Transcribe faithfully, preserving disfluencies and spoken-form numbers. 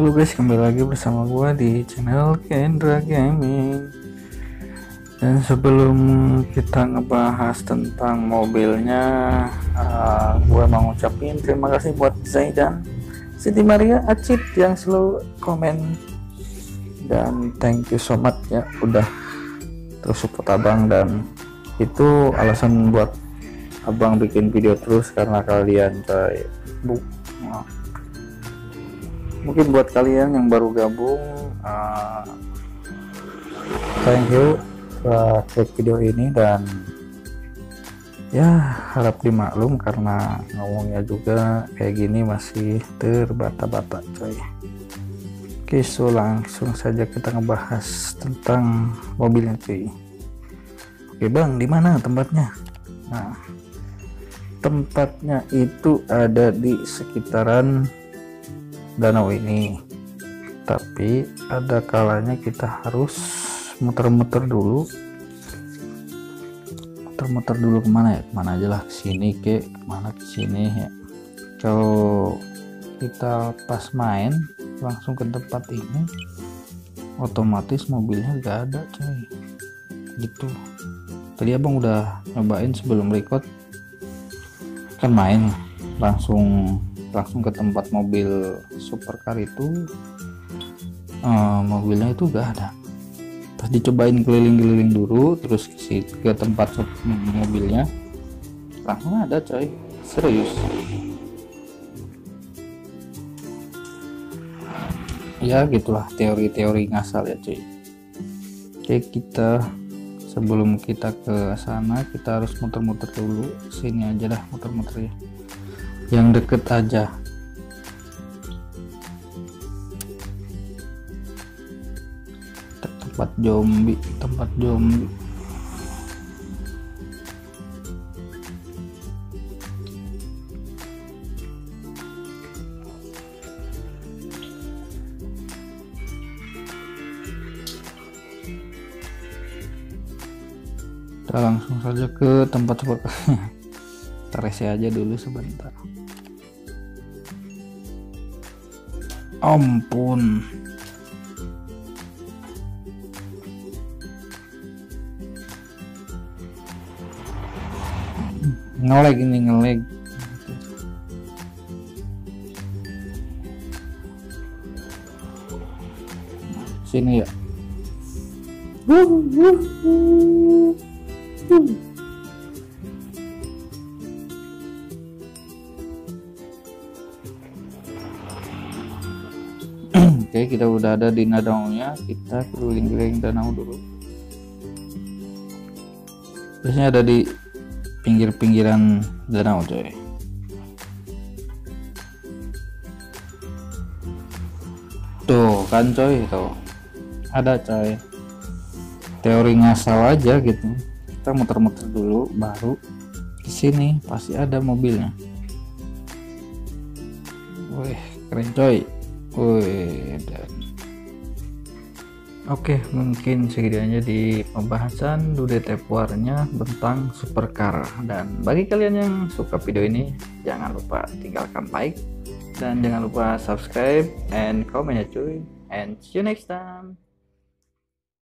Halo guys, kembali lagi bersama gua di channel Kendra Gaming. Dan sebelum kita ngebahas tentang mobilnya, uh, gua mau ngucapin terima kasih buat Zaidan, Siti Maria, Acit yang selalu komen, dan thank you so much ya udah terus support abang. Dan itu alasan buat abang bikin video terus karena kalian coy. Bu nah. Mungkin buat kalian yang baru gabung, uh, thank you telah klik video ini, dan ya harap dimaklum karena ngomongnya juga kayak gini masih terbata-bata coy. Oke, so langsung saja kita ngebahas tentang mobilnya cuy. Oke bang, di mana tempatnya? Nah, tempatnya itu ada di sekitaran danau ini, tapi ada kalanya kita harus muter-muter dulu muter-muter dulu kemana ya, kemana aja lah, kesini ke kemana, kesini ya. Kalau kita pas main langsung ke tempat ini, otomatis mobilnya gak ada coy gitu. Tadi abang udah nyobain sebelum record kan, main langsung langsung ke tempat mobil supercar itu, uh, mobilnya itu gak ada. Pas dicobain keliling-keliling dulu, terus ke tempat mobilnya langsung ada coy, serius. Ya gitulah teori-teori ngasal ya cuy. Oke, kita sebelum kita ke sana kita harus muter-muter dulu. Sini aja dah muter-muter ya, yang deket aja. Tempat zombie, tempat zombie. Kita langsung saja ke tempat seperti kita rese aja dulu sebentar. Ampun, ngelag ini, ngelag. Sini ya. Oke, kita udah ada di danaunya, kita keliling-keliling danau dulu. Biasanya ada di pinggir-pinggiran danau coy. Tuh kan coy, tuh ada coy. Teori ngasal aja gitu. Kita muter-muter dulu baru di sini pasti ada mobilnya. Wih, keren coy. Wih, dan oke, mungkin segitu aja di pembahasan Dude Tepuarnya tentang supercar. Dan bagi kalian yang suka video ini, jangan lupa tinggalkan like dan jangan lupa subscribe and comment ya cuy. And see you next time.